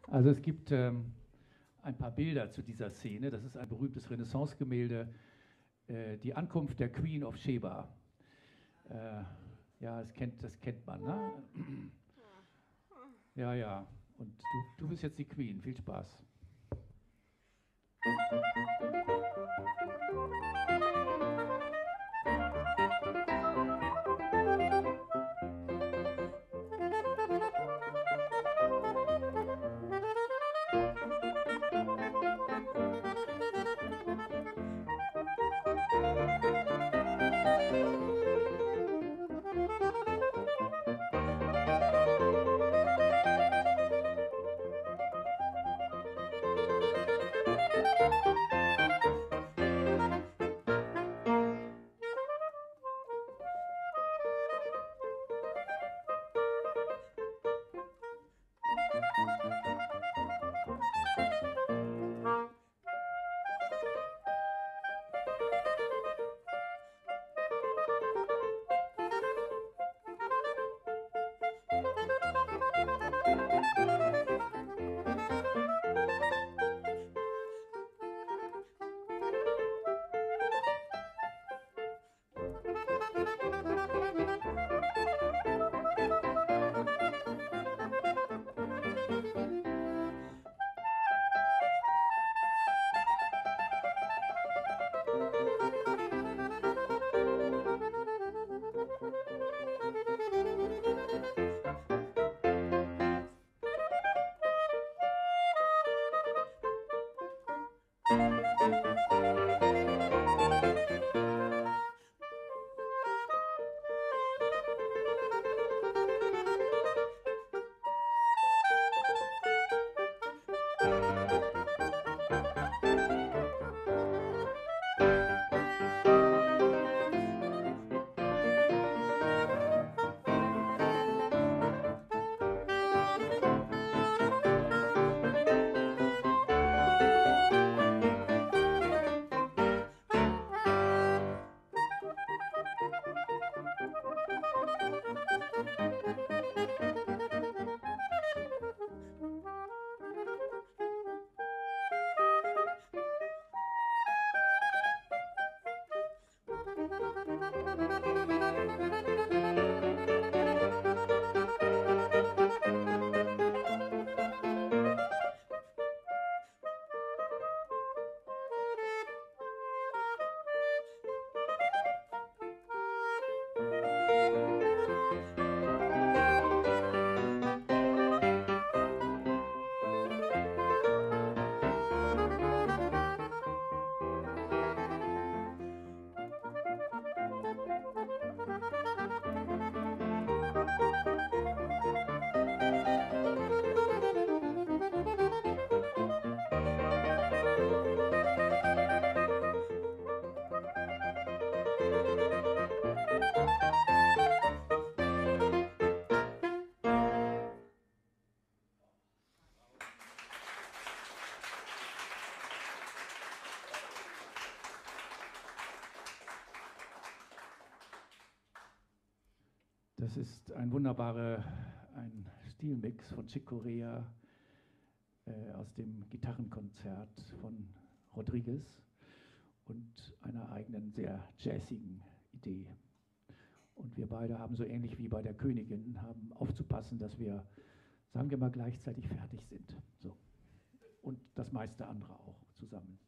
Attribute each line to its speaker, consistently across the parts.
Speaker 1: Also es gibt ein paar Bilder zu dieser Szene. Das ist ein berühmtes Renaissance-Gemälde, die Ankunft der Queen of Sheba. Ja, das kennt man, ne? Ja, ja. Und du bist jetzt die Queen. Viel Spaß. Das ist ein ein Stilmix von Chick Corea aus dem Gitarrenkonzert von Rodriguez und einer eigenen, sehr jazzigen Idee. Und wir beide haben so ähnlich wie bei der Königin, haben aufzupassen, dass wir, sagen wir mal, gleichzeitig fertig sind. So. Und das meiste andere auch zusammen.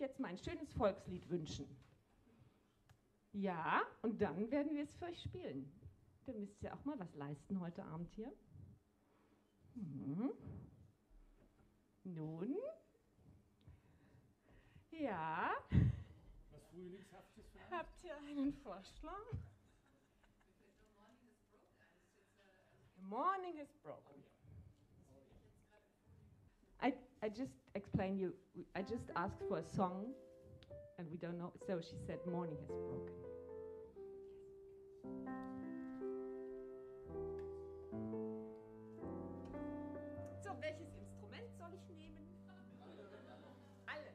Speaker 2: jetzt mal ein schönes Volkslied wünschen. Ja, und dann werden wir es für euch spielen. Dann müsst ihr auch mal was leisten heute Abend hier. Nun? Ja?
Speaker 1: Was Frühlingshaftes vielleicht?
Speaker 2: Habt ihr einen Vorschlag? The morning is broken. I just explained you, I just asked for a song and we don't know, so she said morning has broken. So, welches Instrument soll ich nehmen? Alle.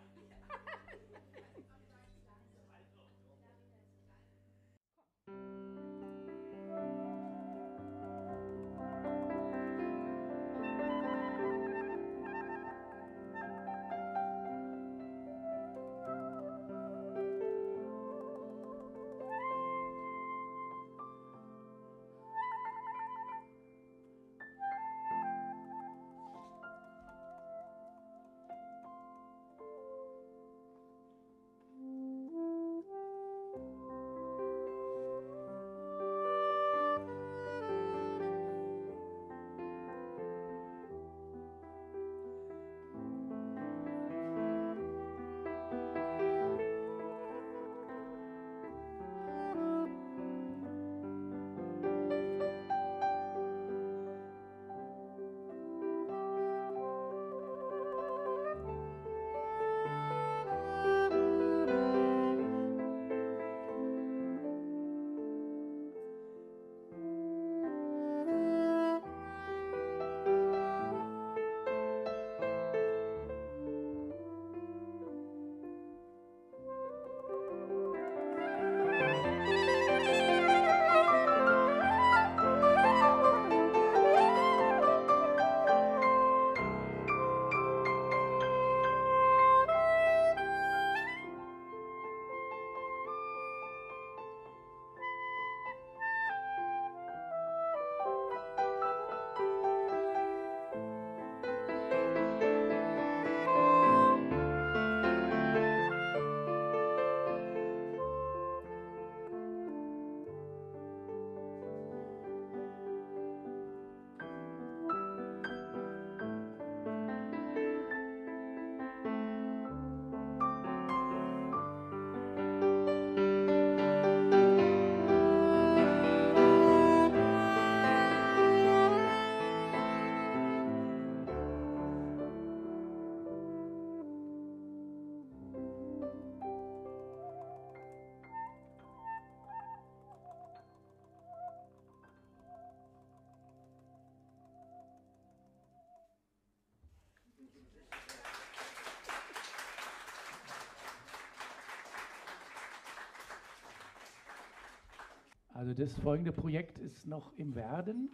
Speaker 1: Also das folgende Projekt ist noch im Werden.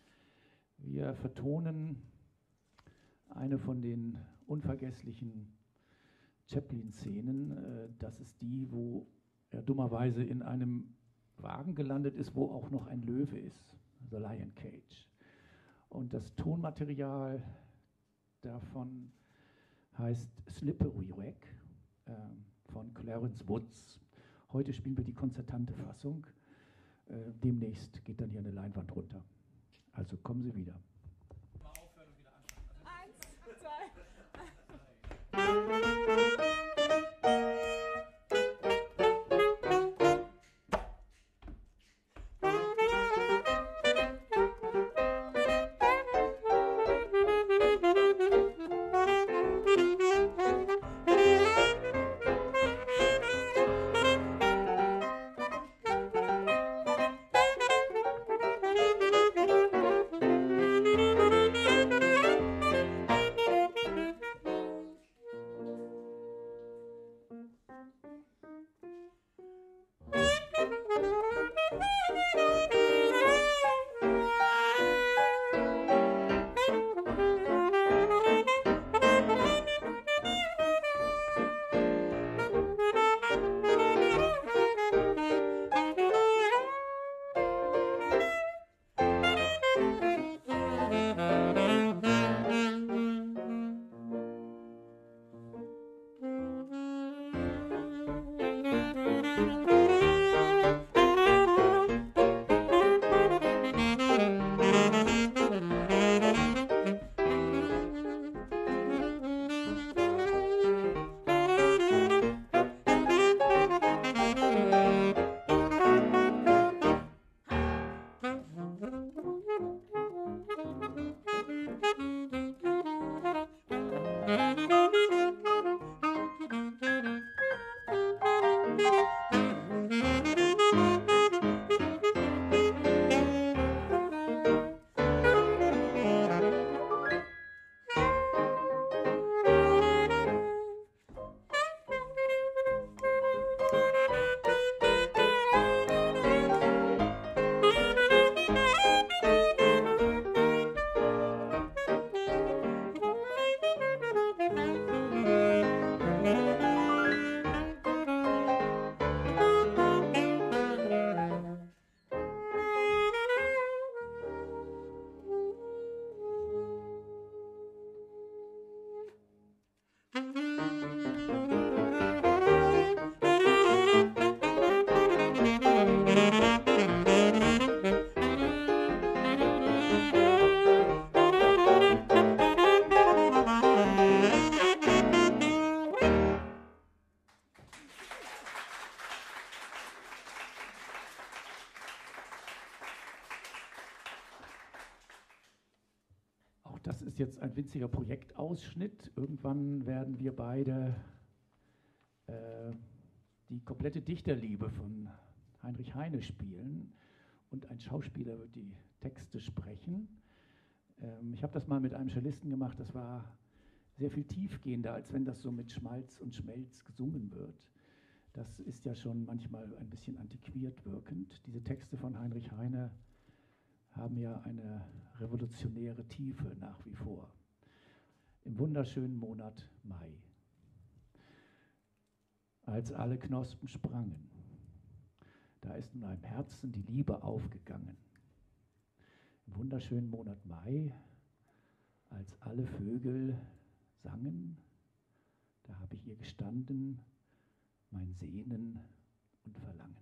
Speaker 1: Wir vertonen eine von den unvergesslichen Chaplin-Szenen. Das ist die, wo er dummerweise in einem Wagen gelandet ist, wo auch noch ein Löwe ist, The Lion Cage. Und das Tonmaterial davon heißt Slippery Wreck von Clarence Woods. Heute spielen wir die konzertante Fassung. Demnächst geht dann hier eine Leinwand runter. Also kommen Sie wieder.
Speaker 2: Mal aufhören und wieder anfangen. 1, 2.
Speaker 1: ist jetzt ein winziger Projektausschnitt. Irgendwann werden wir beide die komplette Dichterliebe von Heinrich Heine spielen und ein Schauspieler wird die Texte sprechen. Ich habe das mal mit einem Cellisten gemacht, das war sehr viel tiefgehender, als wenn das so mit Schmalz und Schmelz gesungen wird. Das ist ja schon manchmal ein bisschen antiquiert wirkend. Diese Texte von Heinrich Heine haben ja eine revolutionäre Tiefe nach wie vor. Im wunderschönen Monat Mai. Als alle Knospen sprangen, da ist in meinem Herzen die Liebe aufgegangen. Im wunderschönen Monat Mai, als alle Vögel sangen, da habe ich ihr gestanden, mein Sehnen und Verlangen.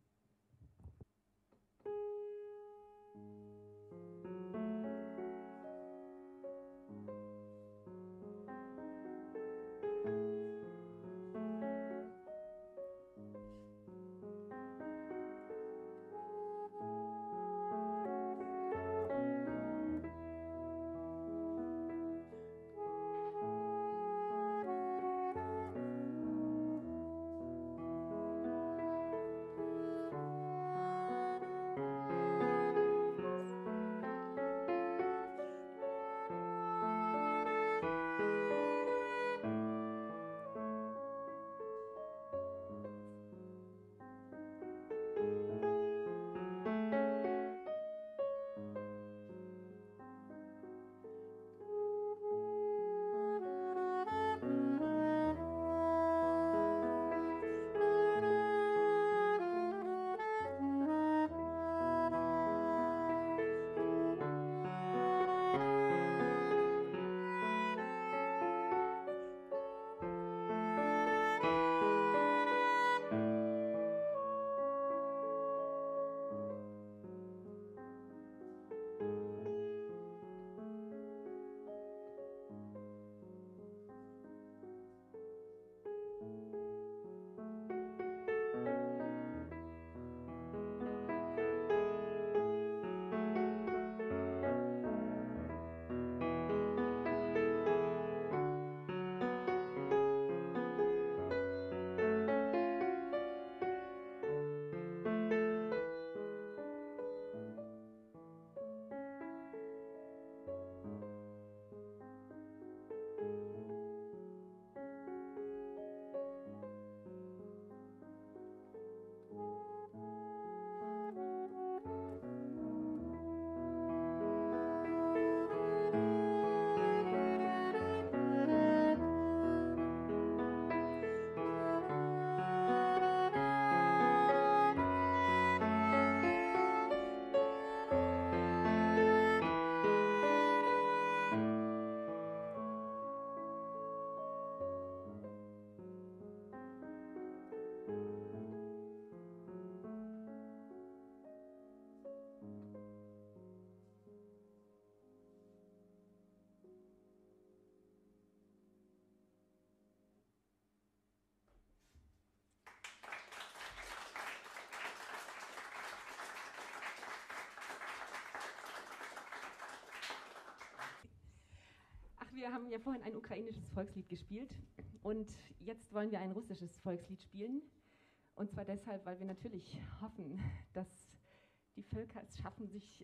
Speaker 2: Wir haben ja vorhin ein ukrainisches Volkslied gespielt und jetzt wollen wir ein russisches Volkslied spielen. Und zwar deshalb, weil wir natürlich hoffen, dass die Völker es schaffen, sich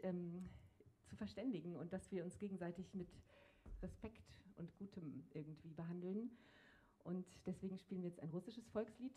Speaker 2: zu verständigen und dass wir uns gegenseitig mit Respekt und Gutem irgendwie behandeln. Und deswegen spielen wir jetzt ein russisches Volkslied,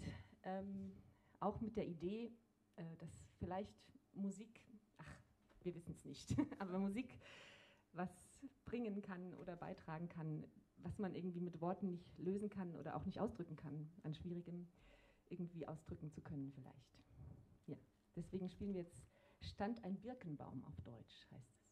Speaker 2: auch mit der Idee, dass vielleicht Musik, wir wissen es nicht, aber Musik was bringen kann oder beitragen kann, was man irgendwie mit Worten nicht lösen kann oder auch nicht ausdrücken kann, an Schwierigem irgendwie ausdrücken zu können vielleicht. Ja, deswegen spielen wir jetzt Stand ein Birkenbaum auf Deutsch, heißt es.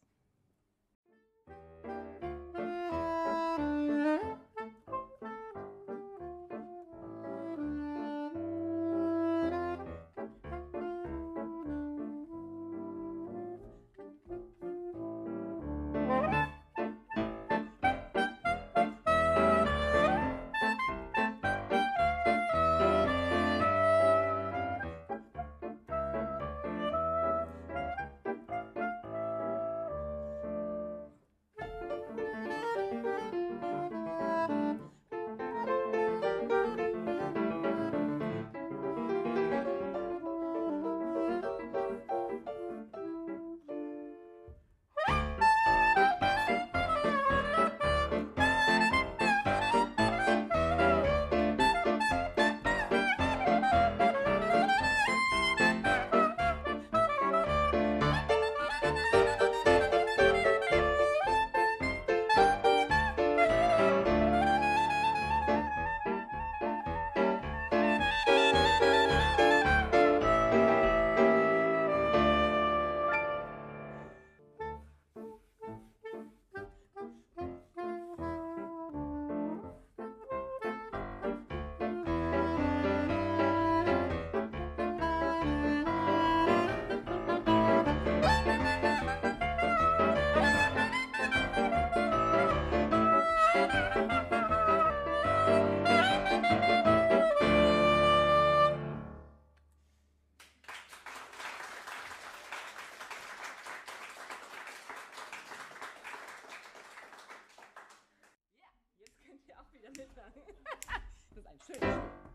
Speaker 3: ein schönes Stück.